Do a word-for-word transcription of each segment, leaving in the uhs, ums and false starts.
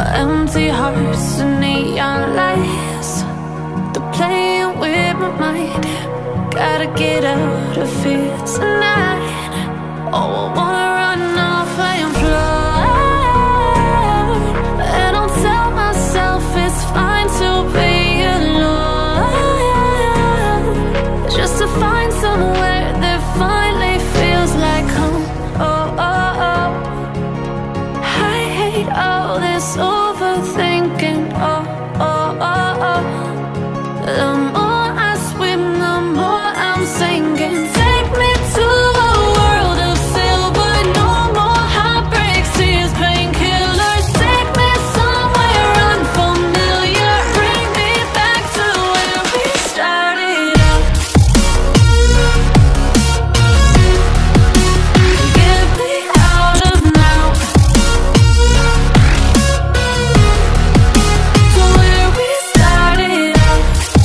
Empty hearts and neon lights, they're playing with my mind. Gotta get out of here tonight. Oh, I wanna run off and fly, and I'll tell myself it's fine to be alone, just to find somewhere that finally feels like home. Oh, oh, oh. I hate all this overthinking. Oh, oh, oh, oh. The more I swim, the more I'm sinking. Take me to a world of silver. No more heartbreaks, tears, painkillers. Take me somewhere unfamiliar. Bring me back to where we started out. Get me out of now, to where we started out.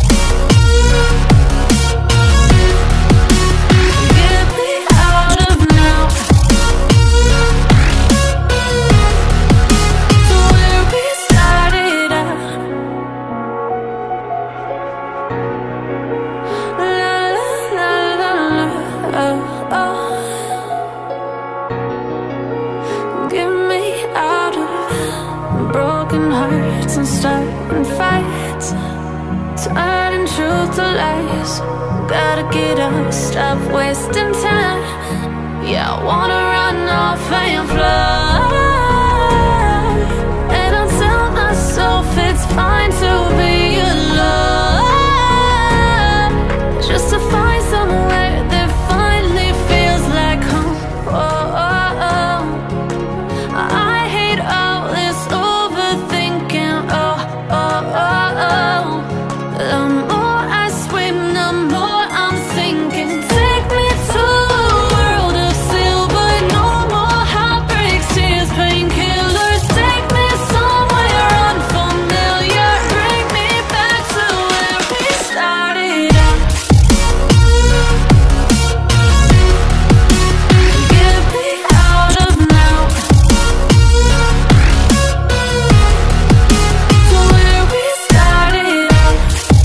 Get me out of now, to where we started out. La la la la la, oh, oh. Get me out of broken hearts and starting fights, turning truth to lies. Gotta get up, stop wasting time. Yeah, I wanna run off and fly, and I'll tell myself it's fine to be alone, just to find somewhere that finally feels like home. Oh, oh, oh. I hate all this overthinking. Oh, oh, oh, oh. The more I swim, the more I'm sinking. Take me to a world of silver. No more heartbreaks, tears, painkillers. Take me somewhere unfamiliar. Bring me back to where we started out. Get me out of now, to where we started out.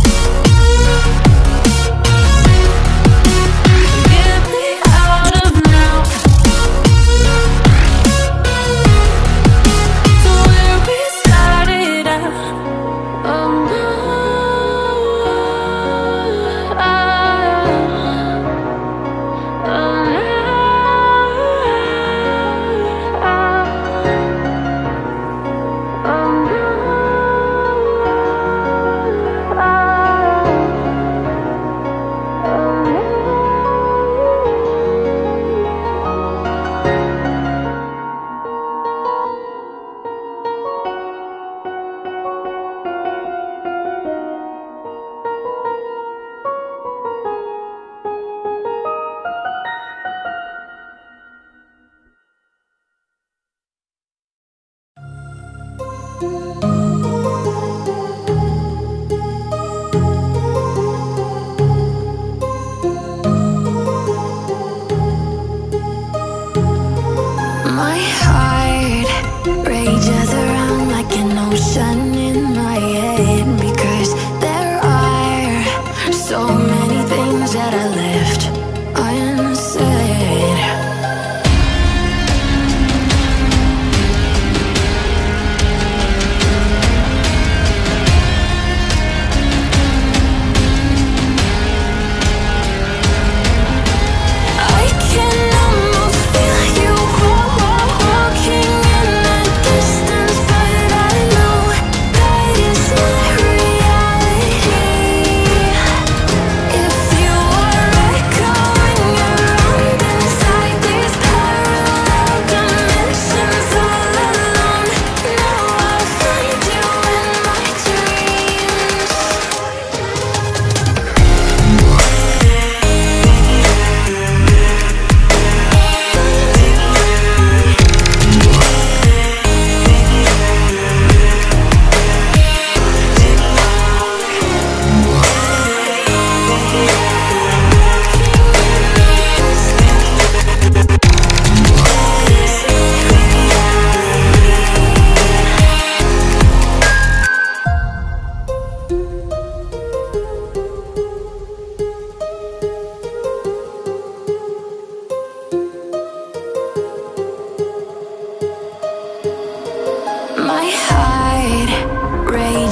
Get me out of now, to where we started out. Oh no, oh,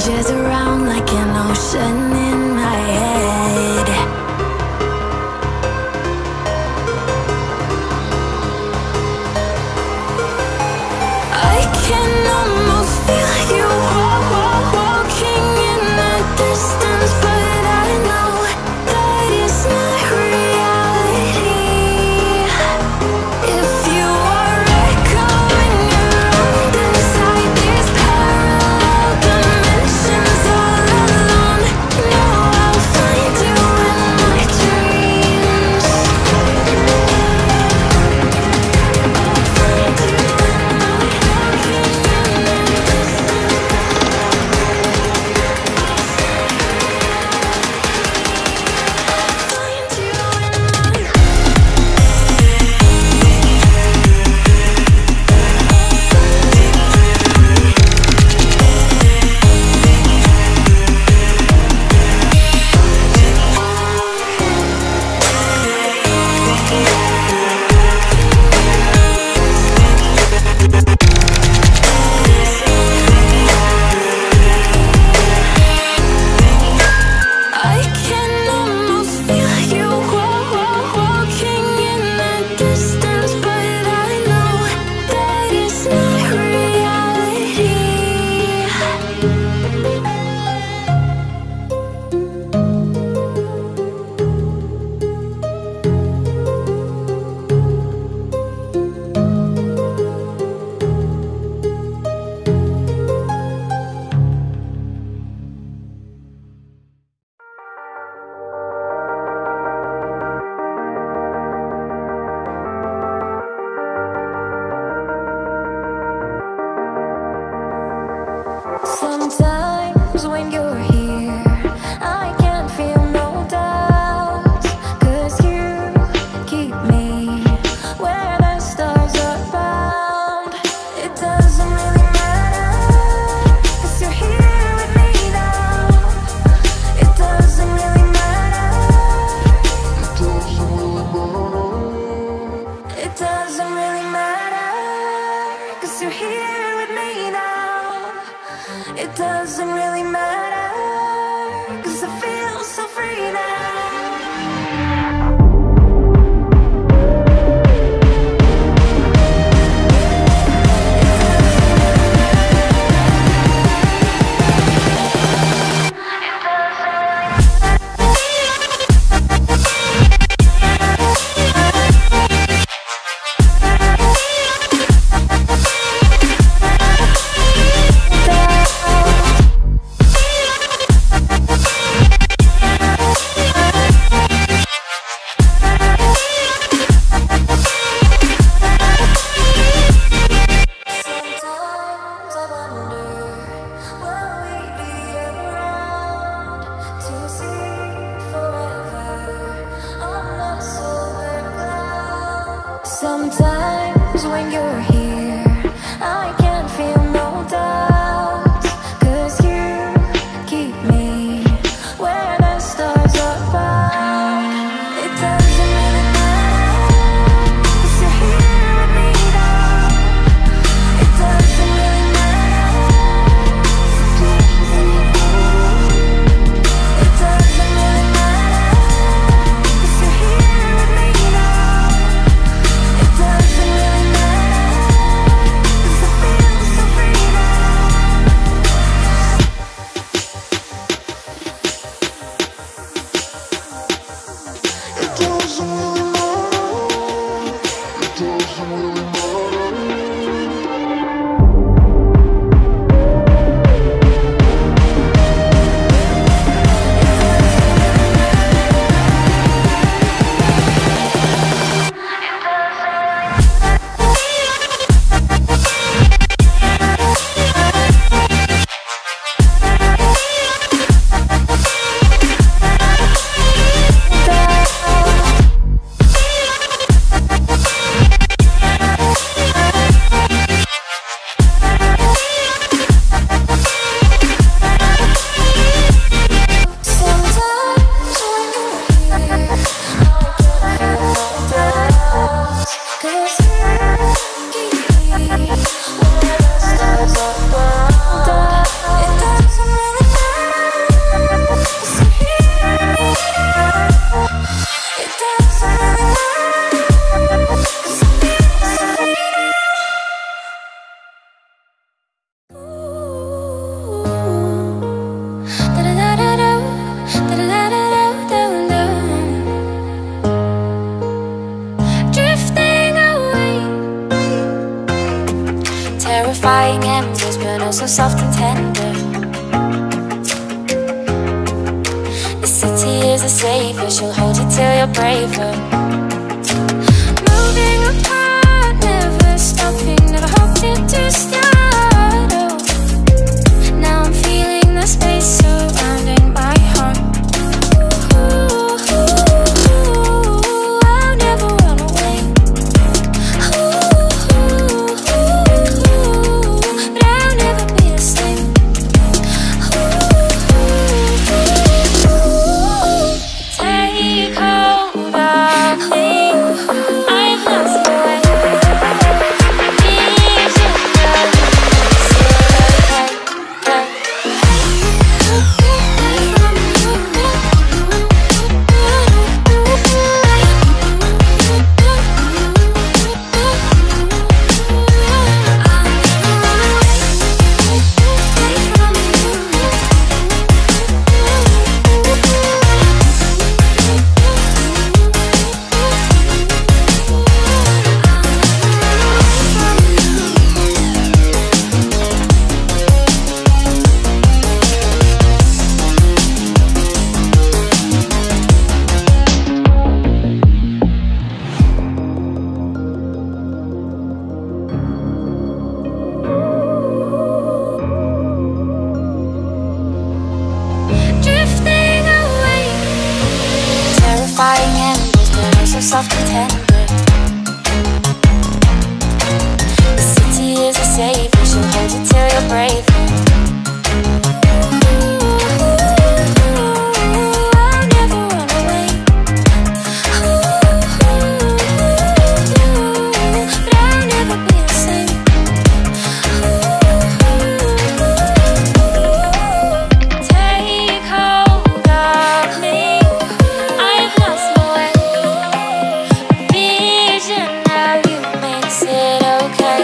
rages around like an ocean in my head. I can almost feel you wa- wa- walking in the distance, but I know that it's not reality. If you are echoing around inside these parallel dimensions all alone, know I'll find you in my dreams. I'll find you in my walking in the distance. Find you in my I can almost feel you wa- wa- walking in the distance, but I know that it's not reality. Sometimes when you're here, I can't feel no doubts, 'cause you keep me where the stars are bound. It doesn't really matter, 'cause you're here with me now. It doesn't really matter. It doesn't really matter, 'cause you're here with me now. It doesn't really matter, 'cause I feel so free now. Sometimes I wonder, will we be around to see forever on a solar cloud? Sometimes when you're here, I can't feel no doubts, 'cause you keep me where the stars are bound. It doesn't really matter, 'cause you're here with me now. It doesn't really matter. It doesn't really matter, 'cause you're here with me now. It doesn't really matter. savior, she'll hold you till you're braver. Moving apart, never stopping, never hoped it to start. Oh, now I'm feeling the space surrounding my heart. Ooh, ooh, I'll never run away. Ooh, ooh, but I'll never be the same. Take hold of me. I've lost my way. Vision of you makes it okay. Drifting away, terrifying embers, but also soft and tender. The city is a savior, she'll hold you till you're braver. I'll never run away. But I'll never be the same. Take hold of me. I've lost my way. Vision of you makes it okay.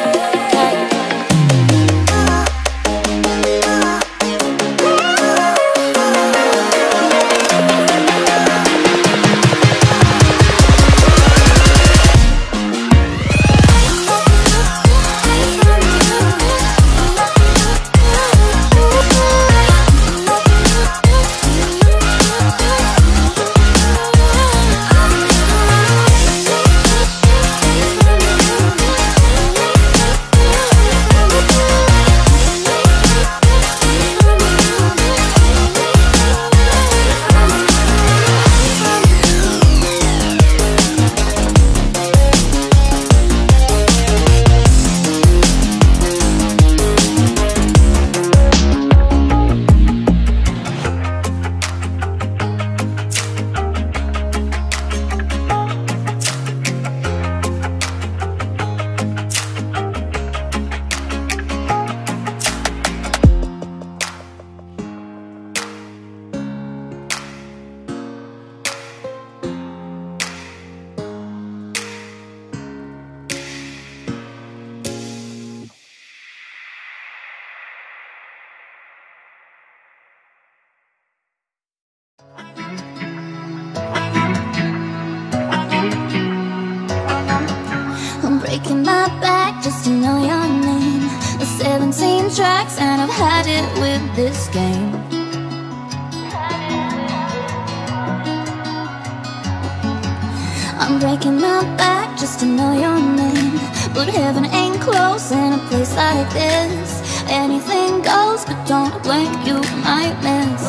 I'm breaking my back just to know your name. The seventeen tracks and I've had it with this game. I'm breaking my back just to know your name. But heaven ain't close in a place like this. Anything goes, but don't blink, you might miss.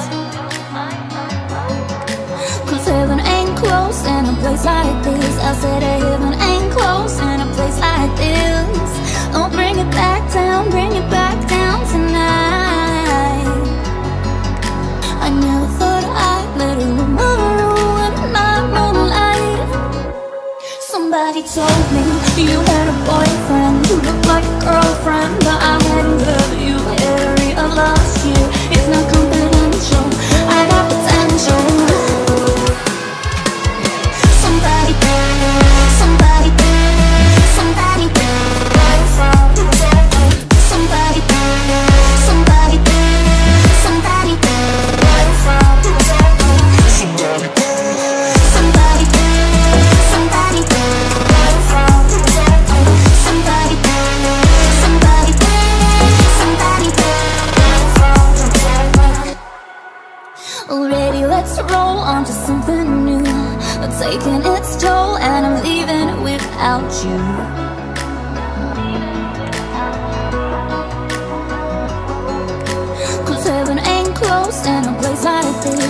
Cause heaven ain't close in a place like this. I said heaven ain't close in a place like this. Don't bring it back down, bring it back down tonight. I never thought I'd let it ruin my moonlight. Somebody told me you had a boyfriend who looked like a girlfriend, but I hadn't heard you area last year. It's not confidential, I got potential. Somebody, somebody, somebody, somebody, somebody, somebody, somebody, somebody, somebody, somebody. Baby, let's roll on to something new. But taking its toll and I'm leaving without you. Cause heaven ain't close in a place like this.